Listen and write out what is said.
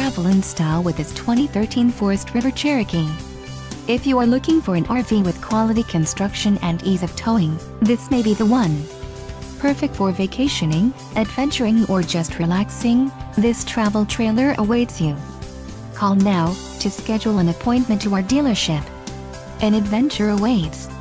travel in style with this 2013 Forest River Cherokee. If you are looking for an RV with quality construction and ease of towing, this may be the one. Perfect for vacationing, adventuring, or just relaxing, this travel trailer awaits you. Call now to schedule an appointment to our dealership. An adventure awaits.